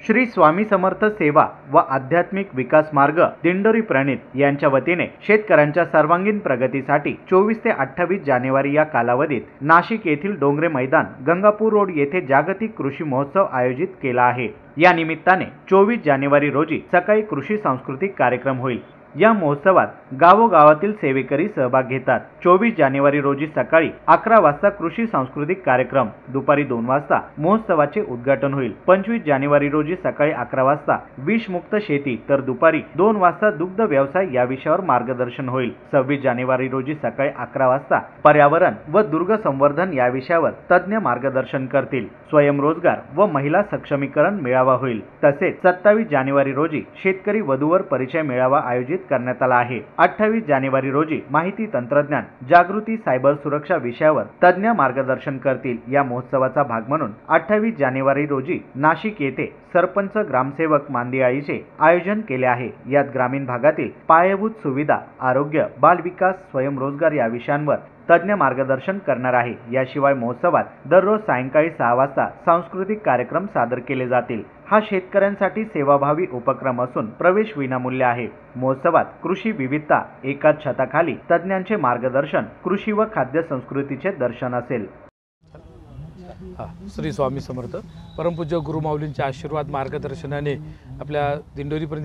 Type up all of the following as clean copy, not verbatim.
श्री स्वामी समर्थ सेवा व आध्यात्मिक विकास मार्ग दिंडोरी प्रणित यांच्या वतीने शेतकऱ्यांच्या सर्वांगीण प्रगतीसाठी 24 ते 28 जानेवारी या कालावधीत नाशिक येथील डोंगरे मैदान गंगापूर रोड येथे जागतिक कृषी महोत्सव आयोजित केला आहे। या निमित्ताने 24 जानेवारी रोजी सकाळी कृषी सांस्कृतिक कार्यक्रम होईल। या महोत्सवात गावोगावातील सेवेकरी सहभाग घेतात। 24 जानेवारी रोजी सकाळी 11 वाजता कृषी सांस्कृतिक कार्यक्रम, दुपारी 2 वाजता महोत्सवाचे उद्घाटन होईल। 25 जानेवारी रोजी सकाळी 11 वाजता विषमुक्त शेती तर दुपारी 2 वाजता दुग्ध व्यवसाय या विषयावर मार्गदर्शन होईल। 26 जानेवारी रोजी सकाळी 11 वाजता पर्यावरण व दुर्ग संवर्धन या विषयावर तज्ञ मार्गदर्शन करतील। स्वयंरोजगार व महिला सक्षमीकरण मेळावा होईल। तसेच 27 जानेवारी रोजी शेतकरी वधूवर परिचय मेळावा आयोजित करण्यात आला आहे। 28 जानेवारी रोजी माहिती तंत्रज्ञान जागृती सायबर सुरक्षा विषयावर तज्ञ मार्गदर्शन करतील। या महोत्सवाचा भाग म्हणून 28 जानेवारी रोजी नाशिक येथे सरपंच ग्रामसेवक मांदियाळीचे आयोजन केले आहे। यात ग्रामीण भागातील पायाभूत सुविधा, आरोग्य, बालविकास, स्वयंरोजगार या विषयांवर तज्ञ मार्गदर्शन करणार आहे। याशिवाय महोत्सवात दररोज सायंकाळी 6 वाजता सांस्कृतिक कार्यक्रम सादर केले जातील। हा शेतकऱ्यांसाठी सेवाभावी उपक्रम असून प्रवेश विनामूल्य आहे। महोत्सवात कृषी विविधता एकाच छताखाली तज्ञांचे मार्गदर्शन, कृषी व खाद्य संस्कृतीचे दर्शन असेल। श्री स्वामी समर्थ परमपूज्य गुरुमाऊलींच्या आशीर्वाद मार्गदर्शनाने आपल्या दिंडोरीपर्यंत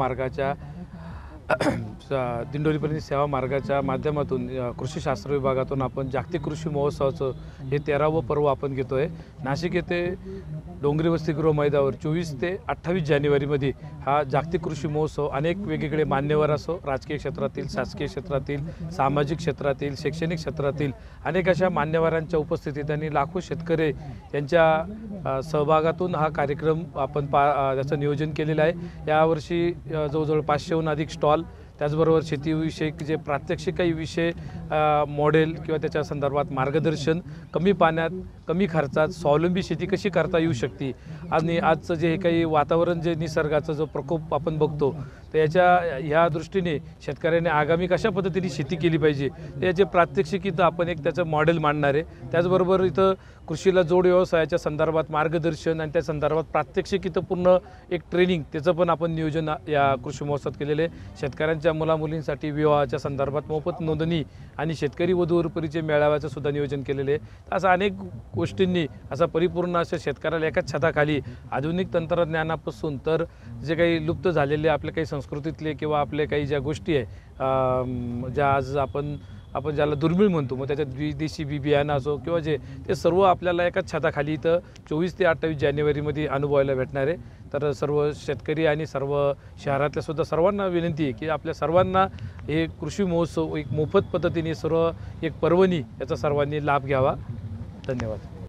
सेवा मार्गाच्या माध्यमातून कृषी शास्त्र विभागातून आपण जागतिक कृषी महोत्सवाचं हे 13वं पर्व आपण घेतोय। नाशिक येथे डोंगरी वसतिगृह मैदानावर 24 ते 28 जानेवारीमध्ये हा जागतिक कृषी महोत्सव अनेक वेगवेगळे मान्यवर असो, राजकीय क्षेत्रातील, शासकीय क्षेत्रातील, सामाजिक क्षेत्रातील, शैक्षणिक क्षेत्रातील अनेक अशा मान्यवरांच्या उपस्थितीत आणि लाखो शेतकरी यांच्या सहभागातून हा कार्यक्रम आपण त्याचं नियोजन केलेलं आहे। यावर्षी जवळजवळ 500हून अधिक स्टॉल, त्याचबरोबर शेतीविषयक जे प्रात्यक्षिक काही विषय, मॉडेल किंवा त्याच्या संदर्भात मार्गदर्शन, कमी पाण्यात कमी खर्चात स्वावलंबी शेती कशी करता येऊ शकते आणि आजचं जे काही वातावरण, जे निसर्गाचा जो प्रकोप आपण बघतो, तर ह्या दृष्टीने शेतकऱ्याने आगामी कशा पद्धतीने शेती केली पाहिजे याचे प्रात्यक्षिक इथं आपण एक त्याचं मॉडेल मांडणार आहे। त्याचबरोबर इथं कृषीला जोड व्यवसायाच्या संदर्भात मार्गदर्शन आणि त्या संदर्भात प्रात्यक्षिक इथं पूर्ण एक ट्रेनिंग त्याचं पण आपण नियोजन या कृषी महोत्सवात केलेले आहे। शेतकऱ्यांच्या मुलामुलींसाठी विवाहाच्या संदर्भात मोफत नोंदणी आणि शेतकरी वधूवर परिचय मेळाव्याचं सुद्धा नियोजन केलेले आहे। असं अनेक गोष्टींनी असा परिपूर्ण असं शेतकऱ्याला एकाच छताखाली आधुनिक तंत्रज्ञानापासून तर जे काही लुप्त झालेले आपल्या काही संस्कृतीतले किंवा आपले काही ज्या गोष्टी आहे ज्या आज आपण ज्याला दुर्मिळ म्हणतो, मग त्याच्यात विदेशी बियाणं असो किंवा ते सर्व आपल्याला एकाच छताखाली इथं 24 ते 28 जानेवारीमध्ये अनुभवायला भेटणार आहे। तर सर्व शेतकरी आणि सर्व शहरातल्या सुद्धा सर्वांना विनंती आहे की आपल्या सर्वांना हे कृषी महोत्सव एक मोफत पद्धतीने सर्व एक पर्वणी याचा सर्वांनी लाभ घ्यावा। धन्यवाद।